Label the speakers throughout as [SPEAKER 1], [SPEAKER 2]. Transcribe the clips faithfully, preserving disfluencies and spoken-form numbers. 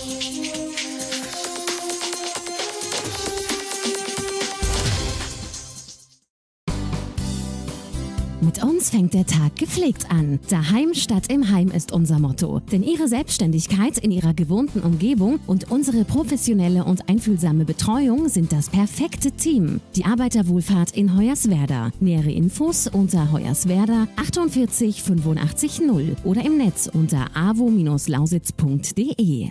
[SPEAKER 1] Mit uns fängt der Tag gepflegt an. Daheim statt im Heim ist unser Motto. Denn Ihre Selbstständigkeit in Ihrer gewohnten Umgebung und unsere professionelle und einfühlsame Betreuung sind das perfekte Team. Die Arbeiterwohlfahrt in Hoyerswerda. Nähere Infos unter Hoyerswerda achtundvierzig fünfundachtzig null oder im Netz unter avo Bindestrich lausitz punkt de.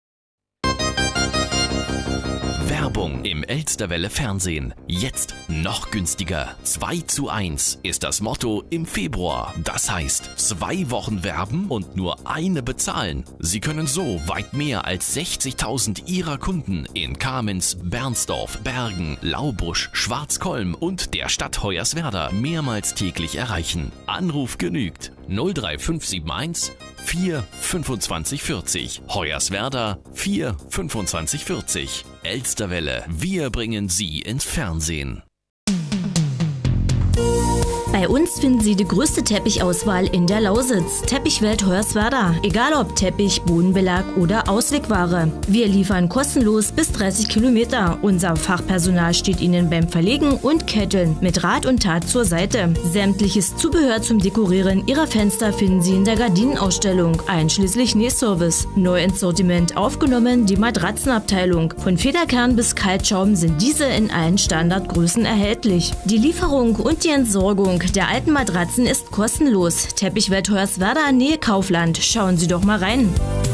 [SPEAKER 2] Werbung im Elsterwelle Fernsehen. Jetzt noch günstiger. zwei zu eins ist das Motto im Februar. Das heißt, zwei Wochen werben und nur eine bezahlen. Sie können so weit mehr als sechzigtausend Ihrer Kunden in Kamenz, Bernsdorf, Bergen, Laubusch, Schwarzkolm und der Stadt Hoyerswerda mehrmals täglich erreichen. Anruf genügt. null drei fünf sieben eins vier fünfundzwanzig vierzig. Hoyerswerda vier fünfundzwanzig vierzig. Elsterwelle, wir bringen Sie ins Fernsehen.
[SPEAKER 3] Bei uns finden Sie die größte Teppichauswahl in der Lausitz. Teppichwelt Hoyerswerda. Egal ob Teppich, Bodenbelag oder Auslegware. Wir liefern kostenlos bis dreißig Kilometer. Unser Fachpersonal steht Ihnen beim Verlegen und Ketteln mit Rat und Tat zur Seite. Sämtliches Zubehör zum Dekorieren Ihrer Fenster finden Sie in der Gardinenausstellung, einschließlich Nähservice. Neu ins Sortiment aufgenommen die Matratzenabteilung. Von Federkern bis Kaltschaum sind diese in allen Standardgrößen erhältlich. Die Lieferung und die Entsorgung der alten Matratzen ist kostenlos. Teppichwelt Hoyerswerda, Nähe Kaufland. Schauen Sie doch mal rein.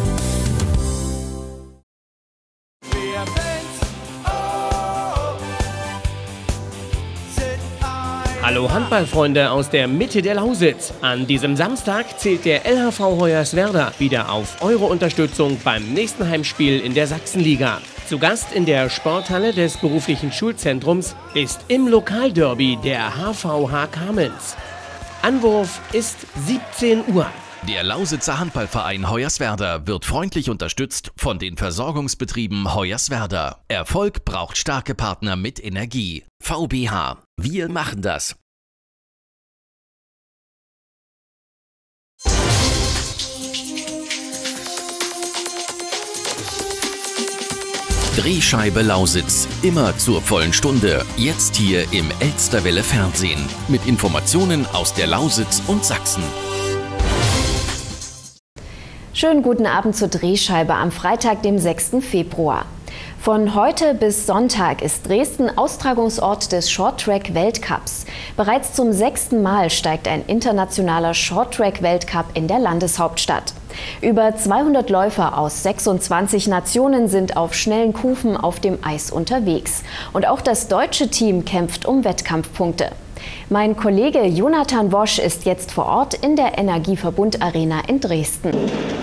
[SPEAKER 4] Hallo Handballfreunde aus der Mitte der Lausitz. An diesem Samstag zählt der L H V Hoyerswerda wieder auf eure Unterstützung beim nächsten Heimspiel in der Sachsenliga. Zu Gast in der Sporthalle des beruflichen Schulzentrums ist im Lokalderby der H V H Kamenz. Anwurf ist siebzehn Uhr.
[SPEAKER 2] Der Lausitzer Handballverein Hoyerswerda wird freundlich unterstützt von den Versorgungsbetrieben Hoyerswerda. Erfolg braucht starke Partner mit Energie. V B H. Wir machen das. Drehscheibe Lausitz, immer zur vollen Stunde. Jetzt hier im Elsterwelle Fernsehen. Mit Informationen aus der Lausitz und Sachsen.
[SPEAKER 5] Schönen guten Abend zur Drehscheibe am Freitag, dem sechsten Februar. Von heute bis Sonntag ist Dresden Austragungsort des Shorttrack-Weltcups. Bereits zum sechsten Mal steigt ein internationaler Shorttrack-Weltcup in der Landeshauptstadt. Über zweihundert Läufer aus sechsundzwanzig Nationen sind auf schnellen Kufen auf dem Eis unterwegs. Und auch das deutsche Team kämpft um Wettkampfpunkte. Mein Kollege Jonathan Wosch ist jetzt vor Ort in der Energieverbund Arena in Dresden.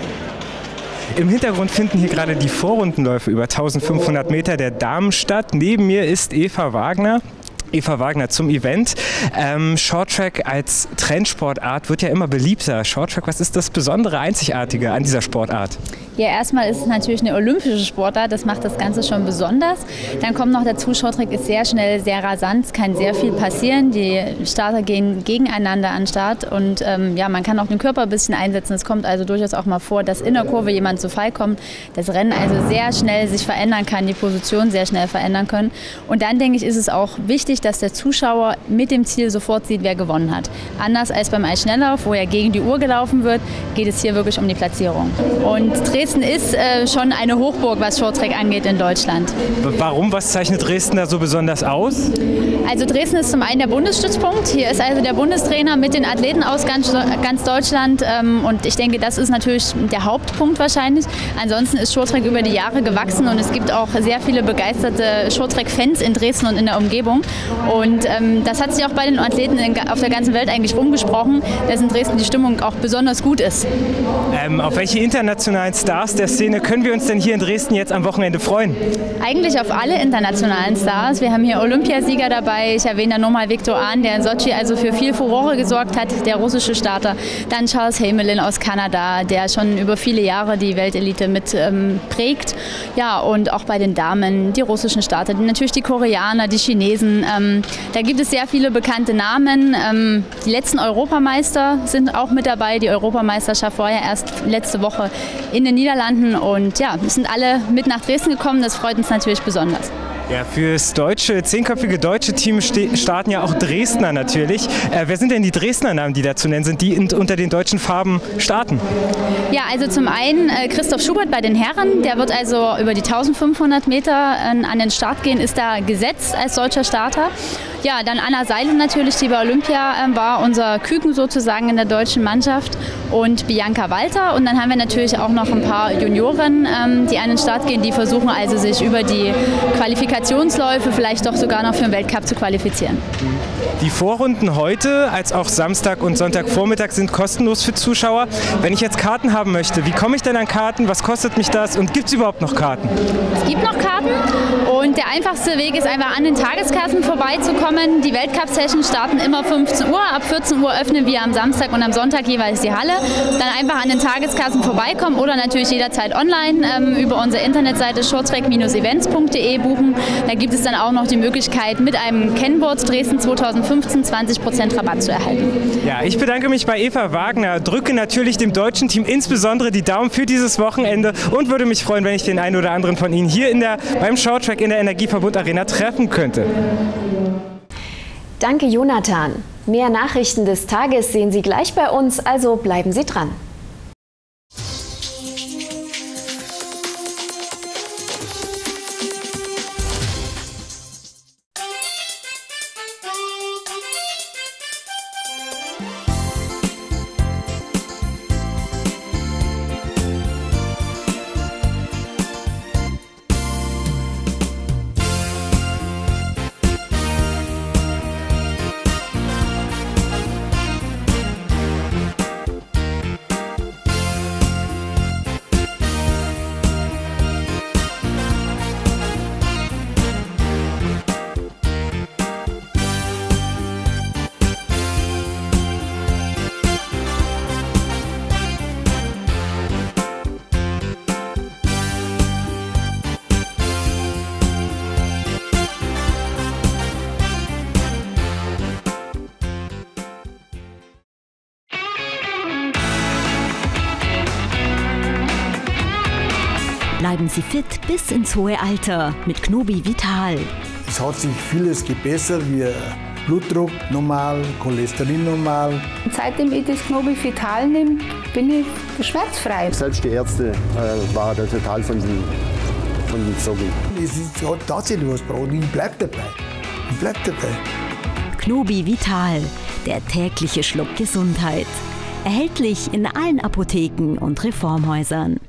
[SPEAKER 6] Im Hintergrund finden hier gerade die Vorrundenläufe über eintausendfünfhundert Meter der Damen statt. Neben mir ist Eva Wagner. Eva Wagner zum Event. Ähm, Shorttrack als Trendsportart wird ja immer beliebter. Shorttrack, was ist das Besondere, Einzigartige an dieser Sportart?
[SPEAKER 7] Ja, erstmal ist es natürlich eine olympische Sportart, das macht das Ganze schon besonders. Dann kommt noch dazu, Shorttrack ist sehr schnell, sehr rasant, es kann sehr viel passieren. Die Starter gehen gegeneinander an den Start und ähm, ja, man kann auch den Körper ein bisschen einsetzen. Es kommt also durchaus auch mal vor, dass in der Kurve jemand zu Fall kommt, das Rennen also sehr schnell sich verändern kann, die Position sehr schnell verändern können. Und dann denke ich, ist es auch wichtig, dass der Zuschauer mit dem Ziel sofort sieht, wer gewonnen hat. Anders als beim Eisschnelllauf, wo ja gegen die Uhr gelaufen wird, geht es hier wirklich um die Platzierung. Und Dresden ist äh, schon eine Hochburg, was Shorttrack angeht in Deutschland.
[SPEAKER 6] Warum? Was zeichnet Dresden da so besonders aus?
[SPEAKER 7] Also Dresden ist zum einen der Bundesstützpunkt. Hier ist also der Bundestrainer mit den Athleten aus ganz, ganz Deutschland. Ähm, und ich denke, das ist natürlich der Hauptpunkt wahrscheinlich. Ansonsten ist Shorttrack über die Jahre gewachsen und es gibt auch sehr viele begeisterte Shorttrack-Fans in Dresden und in der Umgebung. Und ähm, das hat sich auch bei den Athleten in, auf der ganzen Welt eigentlich rumgesprochen, dass in Dresden die Stimmung auch besonders gut ist.
[SPEAKER 6] Ähm, auf welche internationalen Stars der Szene können wir uns denn hier in Dresden jetzt am Wochenende freuen?
[SPEAKER 7] Eigentlich auf alle internationalen Stars. Wir haben hier Olympiasieger dabei. Ich erwähne da nochmal Viktor Ahn, der in Sochi also für viel Furore gesorgt hat, der russische Starter. Dann Charles Hamelin aus Kanada, der schon über viele Jahre die Weltelite mit ähm, prägt. Ja, und auch bei den Damen die russischen Starter, natürlich die Koreaner, die Chinesen. Ähm, da gibt es sehr viele bekannte Namen. Ähm, die letzten Europameister sind auch mit dabei. Die Europameisterschaft war ja erst letzte Woche in den Niederlanden Niederlanden. Und ja, wir sind alle mit nach Dresden gekommen. Das freut uns natürlich besonders.
[SPEAKER 6] Ja, fürs deutsche, zehnköpfige deutsche Team starten ja auch Dresdner natürlich. Äh, wer sind denn die Dresdner Namen, die da zu nennen sind, die in, unter den deutschen Farben starten?
[SPEAKER 7] Ja, also zum einen äh, Christoph Schubert bei den Herren, der wird also über die eintausendfünfhundert Meter äh, an den Start gehen, ist da gesetzt als deutscher Starter. Ja, dann Anna Seidel natürlich, die bei Olympia äh, war, unser Küken sozusagen in der deutschen Mannschaft, und Bianca Walter. Und dann haben wir natürlich auch noch ein paar Junioren, ähm, die an den Start gehen, die versuchen also sich über die Qualifikationsläufe vielleicht doch sogar noch für den Weltcup zu qualifizieren.
[SPEAKER 6] Die Vorrunden heute, als auch Samstag und Sonntagvormittag, sind kostenlos für Zuschauer. Wenn ich jetzt Karten haben möchte, wie komme ich denn an Karten? Was kostet mich das? Und gibt es überhaupt noch Karten?
[SPEAKER 7] Es gibt noch Karten und der einfachste Weg ist einfach an den Tageskassen vorbeizukommen. Die Weltcup-Sessions starten immer fünfzehn Uhr. Ab vierzehn Uhr öffnen wir am Samstag und am Sonntag jeweils die Halle. Dann einfach an den Tageskassen vorbeikommen oder natürlich jederzeit online ähm, über unsere Internetseite shorttrack Bindestrich events punkt de buchen. Da gibt es dann auch noch die Möglichkeit, mit einem Kennwort Dresden zweitausendfünfzehn zwanzig Prozent Rabatt zu erhalten.
[SPEAKER 6] Ja, ich bedanke mich bei Eva Wagner, drücke natürlich dem deutschen Team insbesondere die Daumen für dieses Wochenende und würde mich freuen, wenn ich den einen oder anderen von Ihnen hier in der, beim Shorttrack in der Energieverbund Arena treffen könnte.
[SPEAKER 5] Danke, Jonathan. Mehr Nachrichten des Tages sehen Sie gleich bei uns, also bleiben Sie dran.
[SPEAKER 8] Bleiben Sie fit bis ins hohe Alter mit Knobi Vital.
[SPEAKER 9] Es hat sich vieles gebessert, wie Blutdruck normal, Cholesterin normal.
[SPEAKER 10] Seitdem ich das Knobi Vital nehme, bin ich schmerzfrei.
[SPEAKER 11] Selbst die Ärzte äh, waren da total von den, von den Zocken.
[SPEAKER 9] Es ist, hat tatsächlich was gebracht. Ich bleib dabei. Ich bleib dabei.
[SPEAKER 8] Knobi Vital, der tägliche Schluck Gesundheit. Erhältlich in allen Apotheken und Reformhäusern.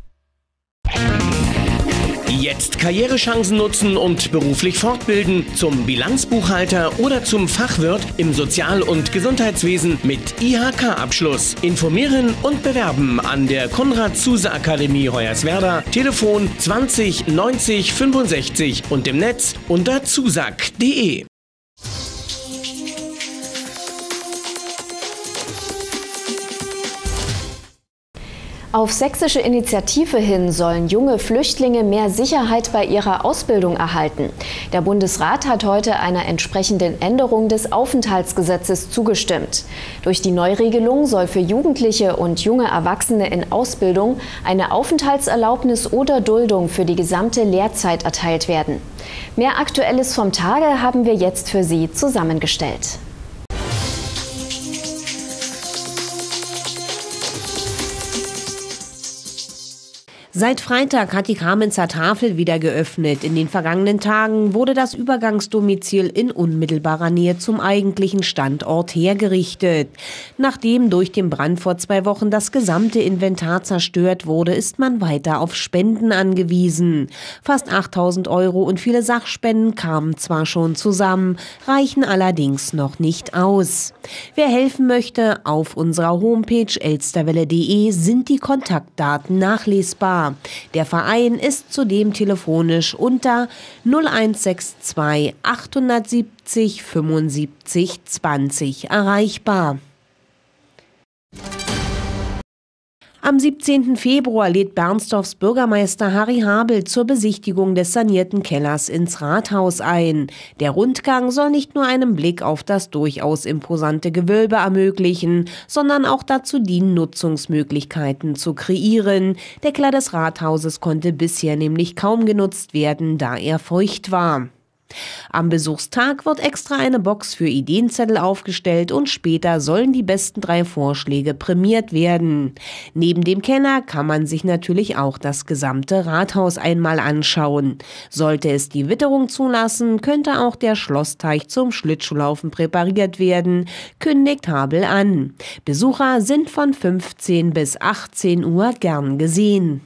[SPEAKER 4] Jetzt Karrierechancen nutzen und beruflich fortbilden zum Bilanzbuchhalter oder zum Fachwirt im Sozial- und Gesundheitswesen mit I H K-Abschluss. Informieren und bewerben an der Konrad-Zuse-Akademie Hoyerswerda, Telefon zwanzig neunzig fünfundsechzig und im Netz unter zusag punkt de.
[SPEAKER 5] Auf sächsische Initiative hin sollen junge Flüchtlinge mehr Sicherheit bei ihrer Ausbildung erhalten. Der Bundesrat hat heute einer entsprechenden Änderung des Aufenthaltsgesetzes zugestimmt. Durch die Neuregelung soll für Jugendliche und junge Erwachsene in Ausbildung eine Aufenthaltserlaubnis oder Duldung für die gesamte Lehrzeit erteilt werden. Mehr Aktuelles vom Tage haben wir jetzt für Sie zusammengestellt.
[SPEAKER 12] Seit Freitag hat die Kamenzer Tafel wieder geöffnet. In den vergangenen Tagen wurde das Übergangsdomizil in unmittelbarer Nähe zum eigentlichen Standort hergerichtet. Nachdem durch den Brand vor zwei Wochen das gesamte Inventar zerstört wurde, ist man weiter auf Spenden angewiesen. Fast achttausend Euro und viele Sachspenden kamen zwar schon zusammen, reichen allerdings noch nicht aus. Wer helfen möchte, auf unserer Homepage elsterwelle punkt de sind die Kontaktdaten nachlesbar. Der Verein ist zudem telefonisch unter null eins sechs zwei achthundertsiebzig fünfundsiebzig zwanzig erreichbar. Am siebzehnten Februar lädt Bernsdorfs Bürgermeister Harry Habel zur Besichtigung des sanierten Kellers ins Rathaus ein. Der Rundgang soll nicht nur einen Blick auf das durchaus imposante Gewölbe ermöglichen, sondern auch dazu dienen, Nutzungsmöglichkeiten zu kreieren. Der Keller des Rathauses konnte bisher nämlich kaum genutzt werden, da er feucht war. Am Besuchstag wird extra eine Box für Ideenzettel aufgestellt und später sollen die besten drei Vorschläge prämiert werden. Neben dem Keller kann man sich natürlich auch das gesamte Rathaus einmal anschauen. Sollte es die Witterung zulassen, könnte auch der Schlossteich zum Schlittschuhlaufen präpariert werden, kündigt Habel an. Besucher sind von fünfzehn bis achtzehn Uhr gern gesehen.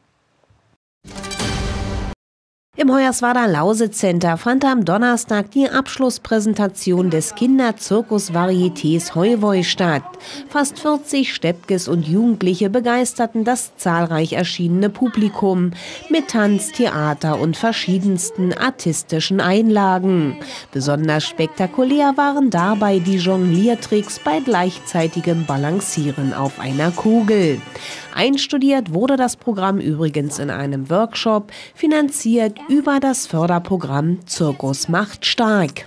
[SPEAKER 12] Im Hoyerswerda Lausitz-Center fand am Donnerstag die Abschlusspräsentation des Kinderzirkus-Varietés Heuwoi statt. Fast vierzig Steppkes und Jugendliche begeisterten das zahlreich erschienene Publikum mit Tanz, Theater und verschiedensten artistischen Einlagen. Besonders spektakulär waren dabei die Jongliertricks bei gleichzeitigem Balancieren auf einer Kugel. Einstudiert wurde das Programm übrigens in einem Workshop, finanziert über das Förderprogramm Zirkus macht stark.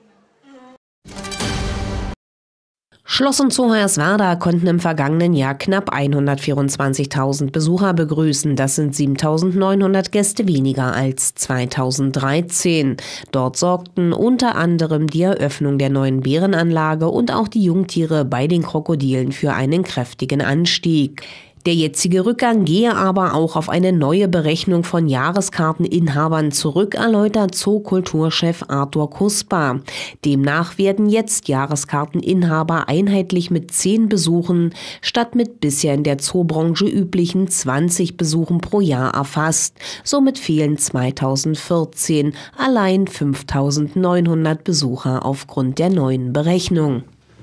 [SPEAKER 12] Schloss und Zoo Hoyerswerda konnten im vergangenen Jahr knapp hundertvierundzwanzigtausend Besucher begrüßen. Das sind siebentausendneunhundert Gäste weniger als zweitausenddreizehn. Dort sorgten unter anderem die Eröffnung der neuen Bärenanlage und auch die Jungtiere bei den Krokodilen für einen kräftigen Anstieg. Der jetzige Rückgang gehe aber auch auf eine neue Berechnung von Jahreskarteninhabern zurück, erläutert Zookulturchef Arthur Kuspa. Demnach werden jetzt Jahreskarteninhaber einheitlich mit zehn Besuchen statt mit bisher in der Zoobranche üblichen zwanzig Besuchen pro Jahr erfasst. Somit fehlen zweitausendvierzehn allein fünftausendneunhundert Besucher aufgrund der neuen Berechnung.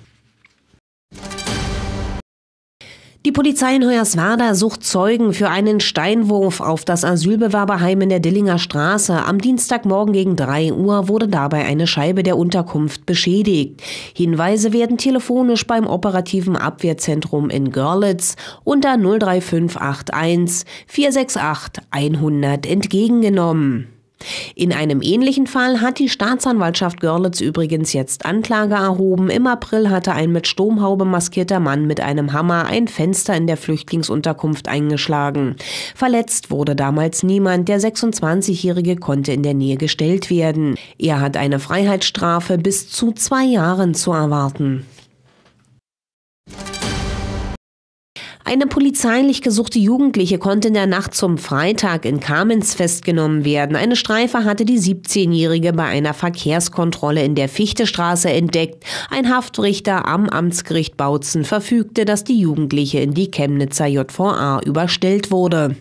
[SPEAKER 12] Die Polizei in Hoyerswerda sucht Zeugen für einen Steinwurf auf das Asylbewerberheim in der Dillinger Straße. Am Dienstagmorgen gegen drei Uhr wurde dabei eine Scheibe der Unterkunft beschädigt. Hinweise werden telefonisch beim operativen Abwehrzentrum in Görlitz unter null drei fünf acht eins vier sechs acht hundert entgegengenommen. In einem ähnlichen Fall hat die Staatsanwaltschaft Görlitz übrigens jetzt Anklage erhoben. Im April hatte ein mit Sturmhaube maskierter Mann mit einem Hammer ein Fenster in der Flüchtlingsunterkunft eingeschlagen. Verletzt wurde damals niemand. Der sechsundzwanzigjährige konnte in der Nähe gestellt werden. Er hat eine Freiheitsstrafe bis zu zwei Jahren zu erwarten. Eine polizeilich gesuchte Jugendliche konnte in der Nacht zum Freitag in Kamenz festgenommen werden. Eine Streife hatte die siebzehnjährige bei einer Verkehrskontrolle in der Fichtestraße entdeckt. Ein Haftrichter am Amtsgericht Bautzen verfügte, dass die Jugendliche in die Chemnitzer J V A überstellt wurde.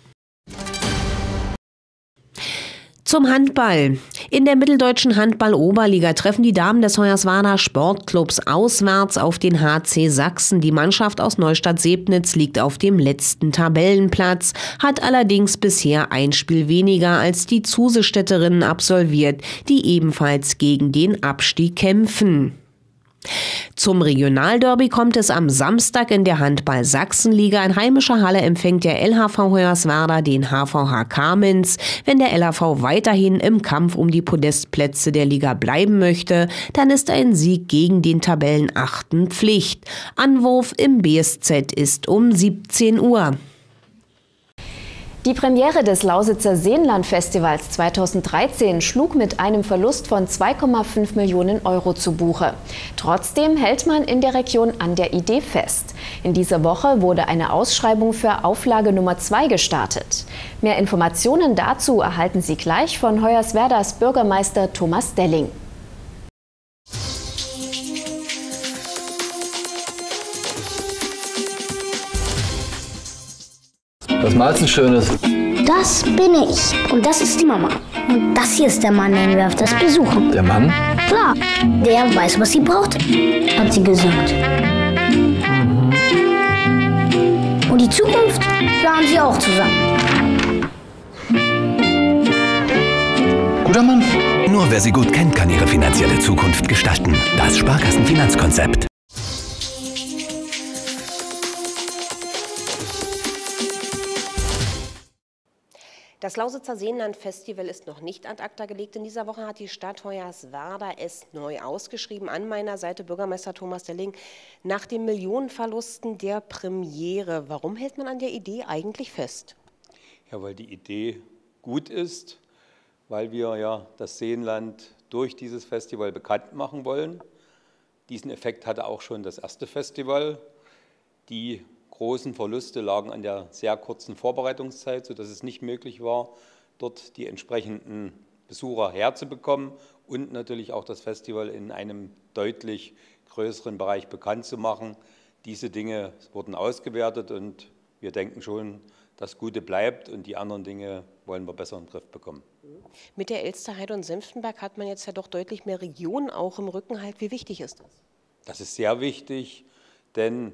[SPEAKER 12] Zum Handball. In der mitteldeutschen Handball-Oberliga treffen die Damen des Hoyerswerda Sportclubs auswärts auf den H C Sachsen. Die Mannschaft aus Neustadt-Sebnitz liegt auf dem letzten Tabellenplatz, hat allerdings bisher ein Spiel weniger als die Zusestädterinnen absolviert, die ebenfalls gegen den Abstieg kämpfen. Zum Regionalderby kommt es am Samstag in der Handball-Sachsenliga. In heimischer Halle empfängt der L H V Hoyerswerda den H V H Kamenz. Wenn der L H V weiterhin im Kampf um die Podestplätze der Liga bleiben möchte, dann ist ein Sieg gegen den Tabellenachten Pflicht. Anwurf im B S Z ist um siebzehn Uhr.
[SPEAKER 5] Die Premiere des Lausitzer Seenlandfestivals zweitausenddreizehn schlug mit einem Verlust von zwei Komma fünf Millionen Euro zu Buche. Trotzdem hält man in der Region an der Idee fest. In dieser Woche wurde eine Ausschreibung für Auflage Nummer zwei gestartet. Mehr Informationen dazu erhalten Sie gleich von Hoyerswerdas Bürgermeister Thomas Delling.
[SPEAKER 13] Was malst du Schönes?
[SPEAKER 14] Das bin ich. Und das ist die Mama. Und das hier ist der Mann, den wir auf das besuchen.
[SPEAKER 13] Der Mann?
[SPEAKER 14] Klar. Der weiß, was sie braucht, hat sie gesagt. Mhm. Und die Zukunft planen sie auch zusammen.
[SPEAKER 15] Guter Mann. Nur wer sie gut kennt, kann ihre finanzielle Zukunft gestalten. Das Sparkassenfinanzkonzept.
[SPEAKER 12] Das Lausitzer Seenland-Festival ist noch nicht ad acta gelegt. In dieser Woche hat die Stadt Hoyerswerda es neu ausgeschrieben. An meiner Seite Bürgermeister Thomas Delling. Nach den Millionenverlusten der Premiere, warum hält man an der Idee eigentlich fest?
[SPEAKER 16] Ja, weil die Idee gut ist, weil wir ja das Seenland durch dieses Festival bekannt machen wollen. Diesen Effekt hatte auch schon das erste Festival. Die großen Verluste lagen an der sehr kurzen Vorbereitungszeit, sodass es nicht möglich war, dort die entsprechenden Besucher herzubekommen und natürlich auch das Festival in einem deutlich größeren Bereich bekannt zu machen. Diese Dinge wurden ausgewertet und wir denken schon, das Gute bleibt und die anderen Dinge wollen wir besser in den Griff bekommen.
[SPEAKER 12] Mit der Elsterheide und Senftenberg hat man jetzt ja doch deutlich mehr Regionen auch im Rücken. Halt, wie wichtig ist das?
[SPEAKER 16] Das ist sehr wichtig, denn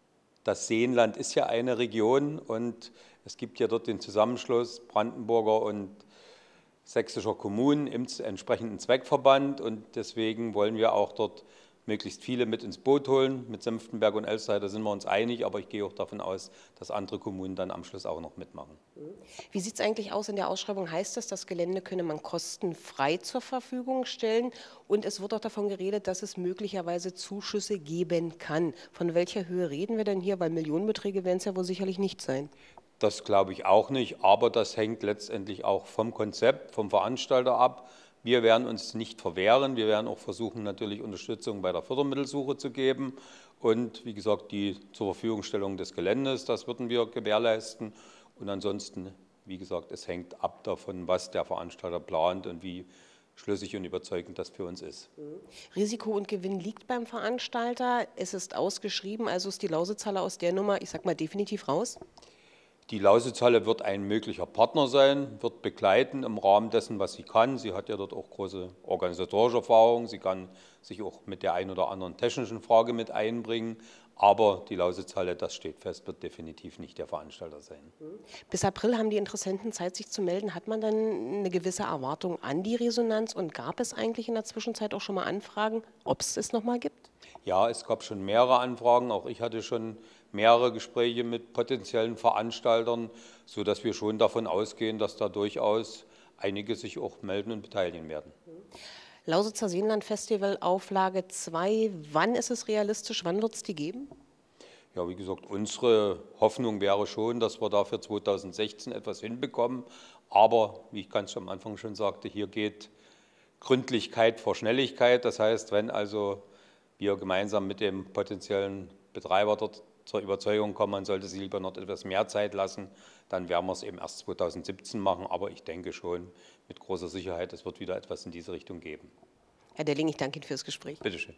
[SPEAKER 16] das Seenland ist ja eine Region und es gibt ja dort den Zusammenschluss brandenburger und sächsischer Kommunen im entsprechenden Zweckverband und deswegen wollen wir auch dort möglichst viele mit ins Boot holen. Mit Senftenberg und Elsterheide sind wir uns einig, aber ich gehe auch davon aus, dass andere Kommunen dann am Schluss auch noch mitmachen.
[SPEAKER 12] Wie sieht es eigentlich aus? In der Ausschreibung heißt es, das Gelände könne man kostenfrei zur Verfügung stellen und es wird auch davon geredet, dass es möglicherweise Zuschüsse geben kann. Von welcher Höhe reden wir denn hier? Weil Millionenbeträge werden es ja wohl sicherlich nicht sein.
[SPEAKER 16] Das glaube ich auch nicht, aber das hängt letztendlich auch vom Konzept, vom Veranstalter ab. Wir werden uns nicht verwehren. Wir werden auch versuchen, natürlich Unterstützung bei der Fördermittelsuche zu geben. Und wie gesagt, die zur Verfügungstellung des Geländes, das würden wir gewährleisten. Und ansonsten, wie gesagt, es hängt ab davon, was der Veranstalter plant und wie schlüssig und überzeugend das für uns ist.
[SPEAKER 12] Risiko und Gewinn liegt beim Veranstalter. Es ist ausgeschrieben, also ist die Lausitzhalle aus der Nummer, ich sag mal, definitiv raus?
[SPEAKER 16] Die Lausitzhalle wird ein möglicher Partner sein, wird begleiten im Rahmen dessen, was sie kann. Sie hat ja dort auch große organisatorische Erfahrung. Sie kann sich auch mit der einen oder anderen technischen Frage mit einbringen. Aber die Lausitzhalle, das steht fest, wird definitiv nicht der Veranstalter sein.
[SPEAKER 12] Bis April haben die Interessenten Zeit, sich zu melden. Hat man dann eine gewisse Erwartung an die Resonanz? Und gab es eigentlich in der Zwischenzeit auch schon mal Anfragen, ob es es noch mal gibt?
[SPEAKER 16] Ja, es gab schon mehrere Anfragen. Auch ich hatte schon mehrere Gespräche mit potenziellen Veranstaltern, sodass wir schon davon ausgehen, dass da durchaus einige sich auch melden und beteiligen werden.
[SPEAKER 12] Lausitzer Seenland-Festival Auflage zwei. Wann ist es realistisch? Wann wird es die geben?
[SPEAKER 16] Ja, wie gesagt, unsere Hoffnung wäre schon, dass wir da für zweitausendsechzehn etwas hinbekommen. Aber, wie ich ganz am Anfang schon sagte, hier geht Gründlichkeit vor Schnelligkeit. Das heißt, wenn also wir gemeinsam mit dem potenziellen Betreiber dort zur Überzeugung kommen, man sollte sich lieber noch etwas mehr Zeit lassen, dann werden wir es eben erst zweitausendsiebzehn machen. Aber ich denke schon mit großer Sicherheit, es wird wieder etwas in diese Richtung geben.
[SPEAKER 12] Herr Delling, ich danke Ihnen fürs Gespräch.
[SPEAKER 16] Bitte schön.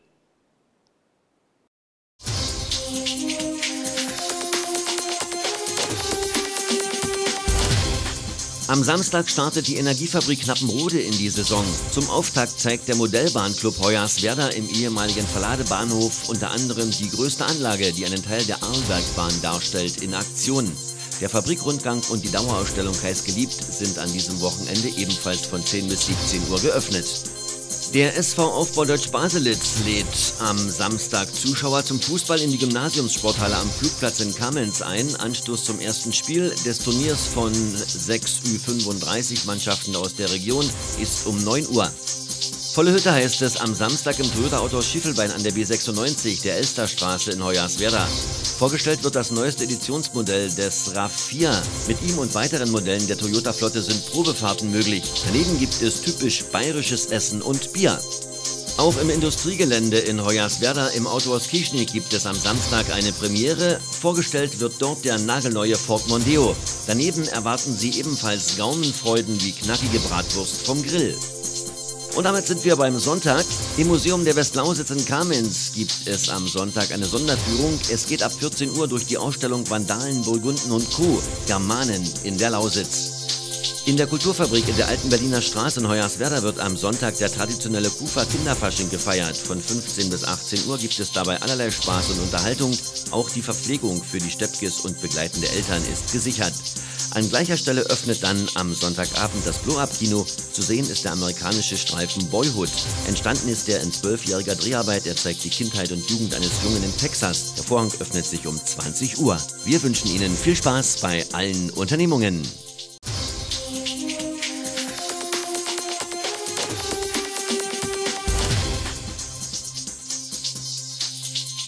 [SPEAKER 17] Am Samstag startet die Energiefabrik Knappenrode in die Saison. Zum Auftakt zeigt der Modellbahnclub Hoyerswerda im ehemaligen Verladebahnhof unter anderem die größte Anlage, die einen Teil der Arlbergbahn darstellt, in Aktion. Der Fabrikrundgang und die Dauerausstellung Heiß geliebt sind an diesem Wochenende ebenfalls von zehn bis siebzehn Uhr geöffnet. Der S V Aufbau Deutsch Baselitz lädt am Samstag Zuschauer zum Fußball in die Gymnasiumssporthalle am Flugplatz in Kamenz ein. Anstoß zum ersten Spiel des Turniers von sechs Ü fünfunddreißig Mannschaften aus der Region ist um neun Uhr. Volle Hütte heißt es am Samstag im Toyota Autohaus Schiffelbein an der B sechsundneunzig der Elsterstraße in Hoyerswerda. Vorgestellt wird das neueste Editionsmodell des RAV vier. Mit ihm und weiteren Modellen der Toyota-Flotte sind Probefahrten möglich. Daneben gibt es typisch bayerisches Essen und Bier. Auch im Industriegelände in Hoyerswerda im Autohaus Kieschnick gibt es am Samstag eine Premiere. Vorgestellt wird dort der nagelneue Ford Mondeo. Daneben erwarten Sie ebenfalls Gaumenfreuden wie knackige Bratwurst vom Grill. Und damit sind wir beim Sonntag. Im Museum der Westlausitz in Kamenz gibt es am Sonntag eine Sonderführung. Es geht ab vierzehn Uhr durch die Ausstellung Vandalen, Burgunden und Co. Germanen in der Lausitz. In der Kulturfabrik in der Alten Berliner Straße in Hoyerswerda wird am Sonntag der traditionelle Kufa Kinderfasching gefeiert. Von fünfzehn bis achtzehn Uhr gibt es dabei allerlei Spaß und Unterhaltung. Auch die Verpflegung für die Steppkes und begleitende Eltern ist gesichert. An gleicher Stelle öffnet dann am Sonntagabend das Blow-Up-Kino. Zu sehen ist der amerikanische Streifen Boyhood. Entstanden ist er in zwölfjähriger Dreharbeit. Er zeigt die Kindheit und Jugend eines Jungen in Texas. Der Vorhang öffnet sich um zwanzig Uhr. Wir wünschen Ihnen viel Spaß bei allen Unternehmungen.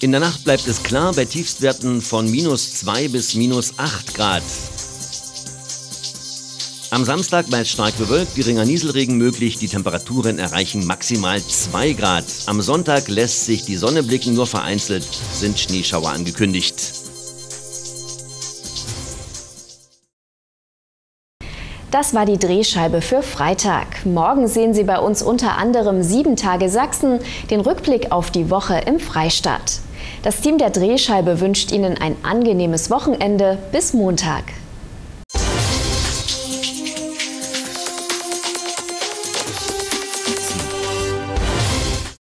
[SPEAKER 17] In der Nacht bleibt es klar bei Tiefstwerten von minus zwei bis minus acht Grad. Am Samstag meist stark bewölkt, geringer Nieselregen möglich, die Temperaturen erreichen maximal zwei Grad. Am Sonntag lässt sich die Sonne blicken, nur vereinzelt sind Schneeschauer angekündigt.
[SPEAKER 5] Das war die Drehscheibe für Freitag. Morgen sehen Sie bei uns unter anderem sieben Tage Sachsen, den Rückblick auf die Woche im Freistaat. Das Team der Drehscheibe wünscht Ihnen ein angenehmes Wochenende. Bis Montag.